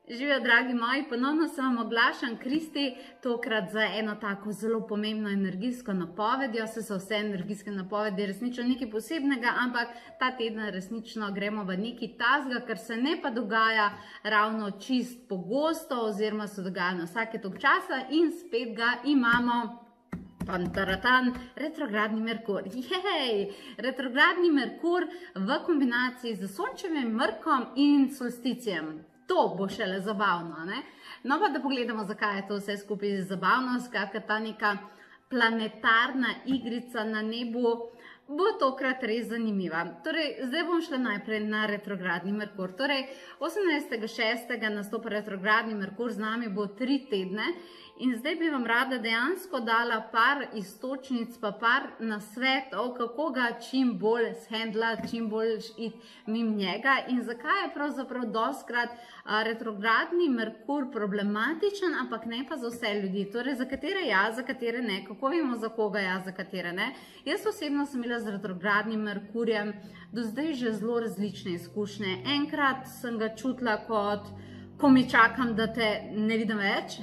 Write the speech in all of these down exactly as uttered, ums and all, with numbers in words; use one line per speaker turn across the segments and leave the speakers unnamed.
Živijo, dragi moji, ponovno se vam oglašam, Kristi, tokrat za eno tako zelo pomembno energijsko napovedjo. Se so vse energijske napovedi resnično nekaj posebnega, ampak ta teden resnično gremo v nekaj tazga, kar se ne pa dogaja ravno čist pogosto, oziroma se dogaja na vsake tok časa in spet ga imamo. Pantaratan, retrogradni Merkur. Jej! Retrogradni Merkur v kombinaciji z Sončevim mrkom in solsticijem. To bo šele zabavno, ne? No pa da pogledamo, zakaj je to vse skupaj zabavno, skratka ta neka planetarna igrica na nebu bo tokrat res zanimiva. Torej, zdaj bom šla najprej na retrogradni Merkur. Torej, osemnajstega šestega nastopa retrogradni Merkur, z nami bo tri tedne. In zdaj bi vam rada dejansko dala par istočnic, pa par nasvetov, kako ga čim bolj shendlati, čim bolj iti mimo njega in zakaj je pravzaprav dostikrat retrogradni Merkur problematičen, ampak ne pa za vse ljudi. Torej, za katere ja, za katere ne, kako vemo, za koga ja, za katere ne. Jaz osebno sem imela z retrogradnim Merkurjem do zdaj že zelo različne izkušnje. Enkrat sem ga čutila kot, ko mi čakam, da te ne vidim več.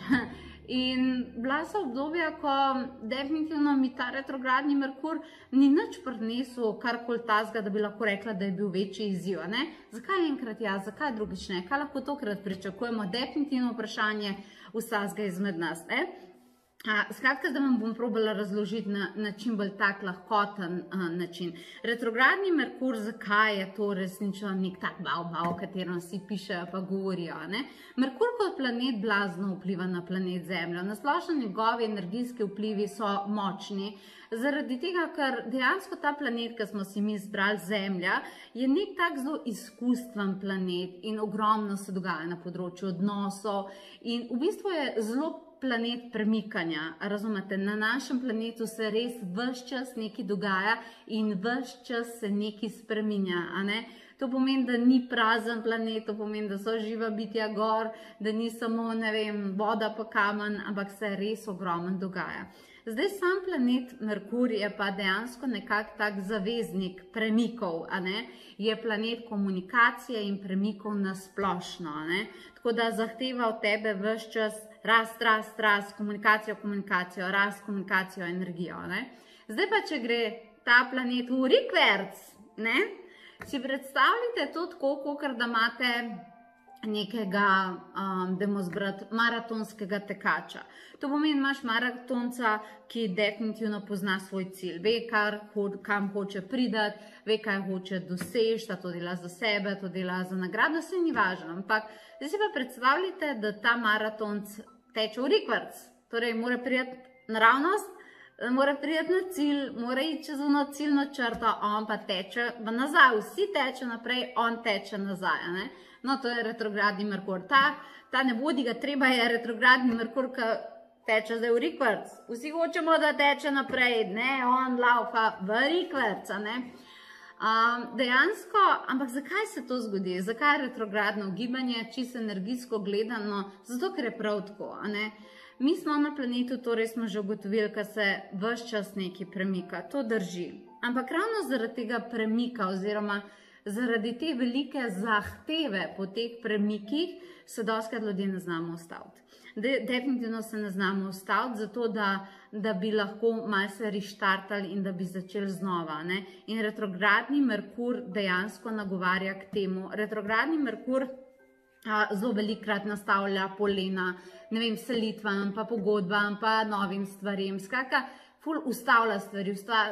In bila so obdobja, ko definitivno mi ta retrogradni Merkur ni nič prinesel karkoli tazga, da bi lahko rekla, da je bil večji izziv. Zakaj enkrat ja, zakaj drugič ne? Kaj lahko tokrat pričakujemo? Definitivno vprašanje vsakega izmed nas. Skratka, zdaj vam bom probala razložiti na, na čim bolj tak lahkoten uh, način. Retrogradni Merkur, zakaj je to resnično nek tak bav-bav, o katerem vsi pišejo pa govorijo, ne? Merkur kot planet blazno vpliva na planet Zemljo. Na splošno njegovi energijski vplivi so močni, zaradi tega, ker dejansko ta planet, ki smo si mi izbrali Zemlja, je nek tak zelo izkustven planet in ogromno se dogaja na področju odnosov in v bistvu je zelo planet premikanja, razumete, na našem planetu se res ves čas nekaj dogaja in ves čas se nekaj spreminja, a ne? To pomeni, da ni prazen planet, to pomeni, da so živa bitja gor, da ni samo, ne vem, voda pa kamen, ampak se res ogromno dogaja. Zdaj sam planet Merkur je pa dejansko nekak tak zaveznik premikov, a ne? Je planet komunikacije in premikov na splošno, a ne? Tako da zahteva od tebe ves čas rast, rast, rast, komunikacijo, komunikacijo, rast, komunikacijo, energijo, ne? Zdaj pa, če gre ta planet v rikverc, ne? Si predstavljate to tako, kakor da imate nekega, um, dajmo zbrati, maratonskega tekača. To pomeni, imaš maratonca, ki definitivno pozna svoj cilj, ve, kar, kam hoče pridati, ve, kaj hoče doseči, da to dela za sebe, to dela za nagrado, vse ni važno. Ampak zdaj si pa predstavljate, da ta maratonc teče v rikverc, torej mora priti naravnost, mora priti na cilj, mora iti čez ono ciljno črto, on pa teče nazaj, vsi teče naprej, on teče nazaj, ne? No, to je retrogradni Merkur. Ta, ta ne vodi ga treba, je retrogradni Merkur, ki teče zdaj v rikverc. Vsi hočemo, da teče naprej, ne, on laufa v rikverc, ne? Um, dejansko, ampak zakaj se to zgodi? Zakaj je retrogradno gibanje, čisto energijsko gledano? Zato, ker je prav tako, a ne? Mi smo na planetu, torej smo že ugotovili, da se ves čas nekaj premika. To drži. Ampak ravno zaradi tega premika oziroma zaradi te velike zahteve po teh premikih se dostikrat ljudje ne znamo ustaviti. De, definitivno se ne znamo ustaviti, zato da, da bi lahko malo se reštartali in da bi začeli znova, ne? In retrogradni Merkur dejansko nagovarja k temu. Retrogradni Merkur a, zelo velikokrat nastavlja polena, ne vem, selitvam, pa pogodbam, pa novim stvarem. Skratka, ful ustavlja stvari,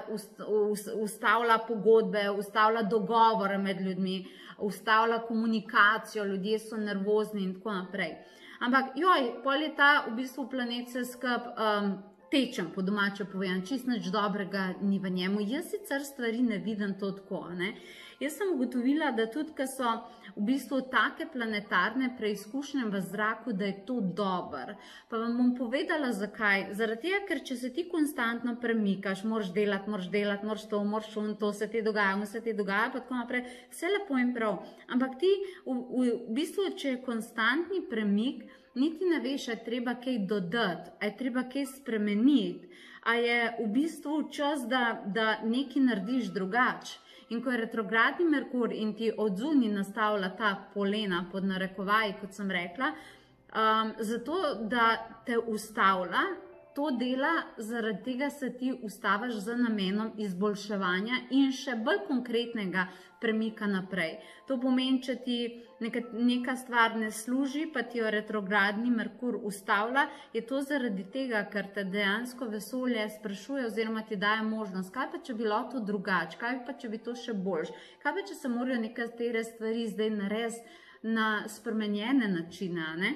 ustavlja pogodbe, ustavlja dogovore med ljudmi, ustavlja komunikacijo, ljudje so nervozni in tako naprej. Ampak, joj, pol je ta v bistvu planet se skup um, tečem, po domače povedan, čist nič dobrega ni v njemu. Jaz sicer stvari ne vidim to tako, ne? Jaz sem ugotovila, da tudi, ko so v bistvu take planetarne preizkušnje v zraku, da je to dobro. Pa vam bom povedala, zakaj. Zaradi tega, ker če se ti konstantno premikaš, moraš delati, moraš delati, moraš to, moraš šun, to se ti dogaja, vse ti dogaja, pa tako naprej, vse lepo in prav. Ampak ti, v, v, v bistvu, če je konstantni premik, niti ne veš, a je treba kaj dodati, a je treba kaj spremeniti, a je v bistvu čas, da, da nekaj narediš drugače. In ko je retrogradni Merkur in ti od zunaj nastavlja ta polena pod narekovaji, kot sem rekla, um, zato, da te ustavlja, to dela, zaradi tega se ti ustaviš z namenom izboljševanja in še bolj konkretnega premika naprej. To pomeni, če ti neka, neka stvar ne služi, pa ti jo retrogradni Merkur ustavlja, je to zaradi tega, ker te dejansko vesolje sprašuje oziroma ti daje možnost, kaj pa če bi bilo to drugače, kaj pa če bi to še boljš, kaj pa če se morajo nekatere stvari zdaj narediti na spremenjene načine, ne?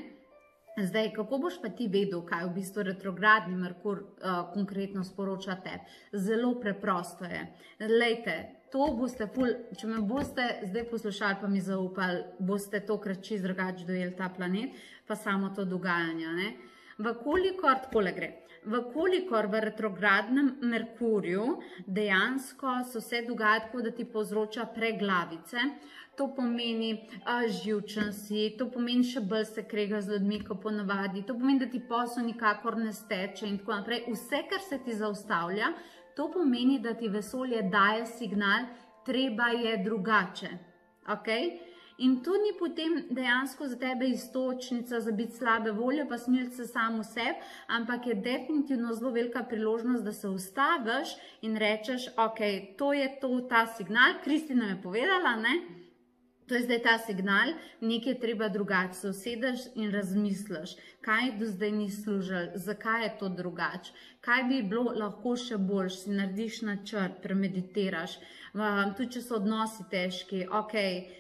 Zdaj, kako boš pa ti vedel, kaj v bistvu retrogradni Merkur uh, konkretno sporoča tebi? Zelo preprosto je. Lejte, to boste ful, če me boste zdaj poslušali pa mi zaupali, boste tokrat čist drugače dojeli ta planet, pa samo to dogajanje, ne? Vkolikor, takole gre, vkolikor v retrogradnem Merkurju dejansko so se dogaja tako, da ti povzroča preglavice, to pomeni a, živčen si, to pomeni še bolj se krega z ljudmi, ko ponavadi, to pomeni, da ti posel nikakor ne steče in tako naprej. Vse, kar se ti zaustavlja, to pomeni, da ti vesolje daje signal, treba je drugače. Okay? In to ni potem dejansko za tebe istočnica za biti slabe volje, pa smiliti se samo sebi, ampak je definitivno zelo velika priložnost, da se ustaviš in rečeš, ok, to je to, ta signal, Kristina je povedala, ne? To je zdaj ta signal, nekaj je treba drugače, se usedeš in razmisliš, kaj do zdaj ni služil, zakaj je to drugače, kaj bi bilo lahko še boljš, si narediš načrt, premeditiraš, tudi če so odnosi težki, ok,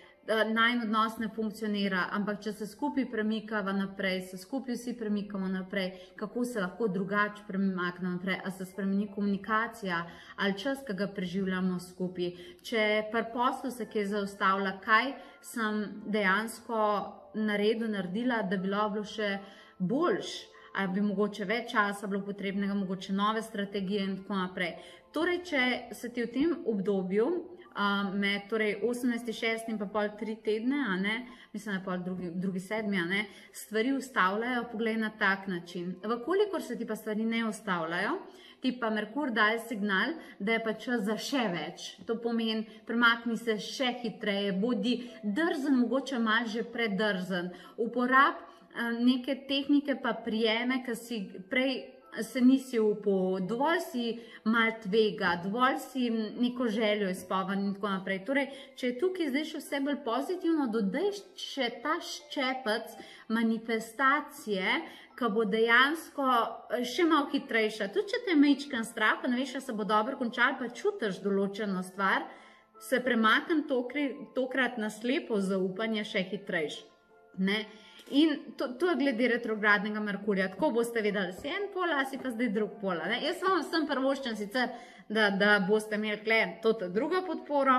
najin odnos ne funkcionira, ampak če se skupaj premikava naprej, se skupaj vsi premikamo naprej, kako se lahko drugače premakne naprej, a se spremeni komunikacija ali čas, ki ga preživljamo skupaj. Če pri poslu se kaj zaustavlja, kaj sem dejansko naredil, naredila, da bi bilo še boljš, ali bi mogoče več časa bilo potrebnega, mogoče nove strategije in tako naprej. Torej, če se ti v tem obdobju Uh, med torej osemnajsti šesti in pa pol tri tedne, a ne, mislim, da pol drugi, drugi sedmi, a ne, stvari ustavljajo, poglej na tak način. Vkolikor se ti pa stvari ne ustavljajo, ti pa Merkur daje signal, da je pa čas za še več. To pomeni, premakni se še hitreje, bodi drzen, mogoče malo že predrzen. Uporab uh, neke tehnike pa prijeme, ki si prej se nisi upal, dovolj si mal tvega, dovolj si neko željo izpovan in tako naprej. Torej, če je tukaj zdaj še vse bolj pozitivno, dodaj še ta ščepec manifestacije, ki bo dejansko še malo hitrejša. Tudi če te je majčken strah, pa ne veš, da se bo dobro končal, pa čutiš določeno stvar, se premaknem tokrat na slepo zaupanje še hitrejš. Ne? In to, to je glede retrogradnega Merkurja. Tako boste vedeli, si en pola, si pa zdaj drug pola. Ne? Jaz vam vsem prvoščen sicer, da, da boste imeli tle to drugo podporo,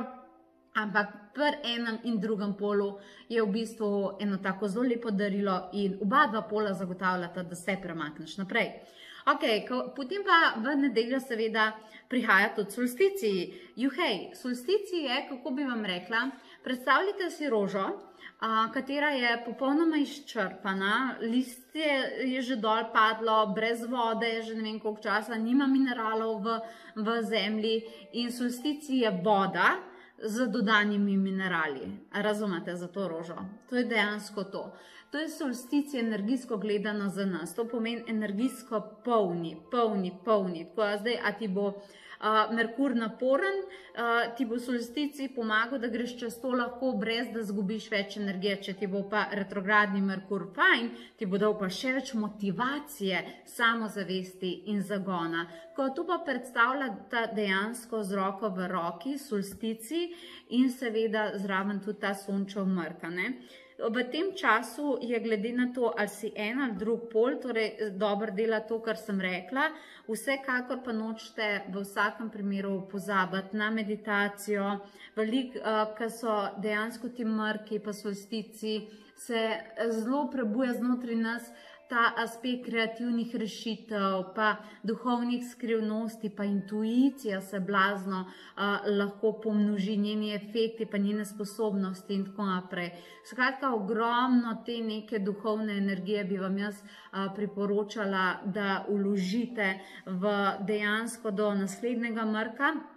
ampak pri enem in drugem polu je v bistvu eno tako zelo lepo darilo in oba dva pola zagotavljata, da se premakneš naprej. Ok, ko, potem pa v nedeljo seveda prihaja tudi solsticiji. Juhej, solsticiji je, kako bi vam rekla, predstavljite si rožo, a, katera je popolnoma izčrpana, listje je že dol padlo, brez vode, že ne vem koliko časa, nima mineralov v, v zemlji in solsticiji je voda z dodanimi minerali. Razumete za to rožo? To je dejansko to. To je solsticij energijsko gledano za nas. To pomeni energijsko polni, polni, polni. Tako da zdaj, a ti bo uh, Merkur naporen, uh, ti bo solsticij pomagal, da greš čez to lahko, brez da zgubiš več energije. Če ti bo pa retrogradni Merkur fajn, ti bo dal pa še več motivacije, samozavesti in zagona. Ko to pa predstavlja ta dejansko z roko v roki, solsticij in seveda zraven tudi ta sončev mrk, ne? V tem času je glede na to, ali si en ali drug pol, torej dobro dela to, kar sem rekla, vsekakor pa nočete v vsakem primeru pozabiti na meditacijo, veliko, ki so dejansko ti mrki pa solsticiji, se zelo prebuja znotraj nas ta aspekt kreativnih rešitev, pa duhovnih skrivnosti, pa intuicija se blazno uh, lahko pomnoži, njeni efekti, pa njene sposobnosti in tako naprej. Skratka, ogromno te neke duhovne energije bi vam jaz uh, priporočala, da vložite v dejansko do naslednjega mrka.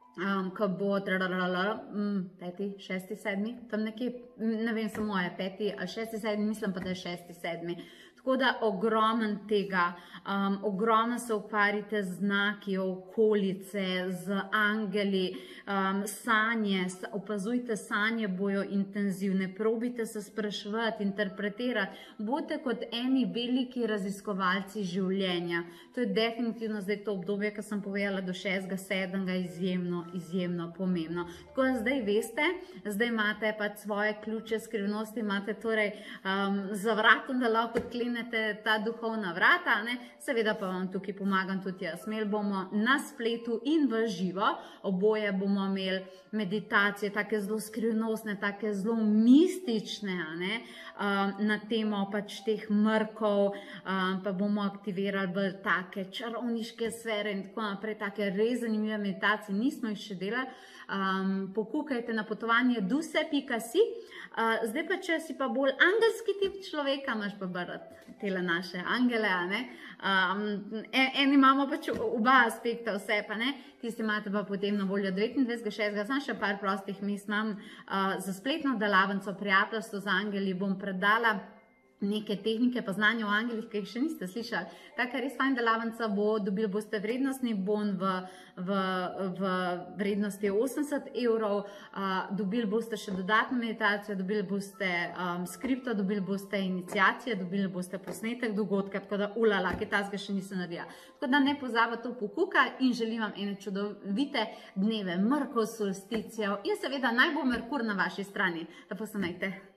Um, ko bo um, peti, šesti, sedmi, tam nekje, ne vem, samo je peti ali šesti, sedmi, mislim pa, da je šesti, sedmi. Tako da ogromen tega, um, ogromno se ukvarjate z znaki, okolice, z angeli, um, sanje, opazujte sanje, bojo intenzivne, probite se spraševati, interpretirati, bodite kot eni veliki raziskovalci življenja. To je definitivno zdaj to obdobje, ki sem povedala, do šestega, sedmega, izjemno, izjemno pomembno. Tako da zdaj veste, zdaj imate pač svoje ključe skrivnosti, imate torej um, za vratom, da lahko odklenete ta duhovna vrata, ne? Seveda pa vam tukaj pomagam tudi jaz. Imeli bomo na spletu in v živo, oboje bomo imeli meditacije, take zelo skrivnostne, take zelo mistične, ne? Um, na temo pač teh mrkov, um, pa bomo aktivirali bolj take čarovniške sfere in tako naprej, take res zanimive meditacije, nismo jih še delali. Um, pokukajte na potovanje duse pika si. Uh, zdaj pa, če si pa bolj angelski tip človeka, imaš pa brati tele naše angele, ne? Um, en, en imamo pač oba aspekta vse, pa ne? Tisti imate pa potem na voljo devetindvajsetega šestega, znam še par prostih mest imam uh, za spletno delavnico prijateljstvo z angeli, bom predala neke tehnike pa znanja o angelih, ki jih še niste slišali. Taka res fajn delavnica bo, dobili boste vrednostni bon v, v, v vrednosti osemdeset evrov, uh, dobili boste še dodatno meditacijo, dobili boste um, skripto, dobili boste iniciacije, dobili boste posnetek dogodka, tako da ulala, kaj tazga še nisem naredila. Tako da ne pozabite to pokuka in želim vam ene čudovite dneve, Mrkov, solsticijev in seveda naj bo Merkur na vaši strani. Lepo se imejte.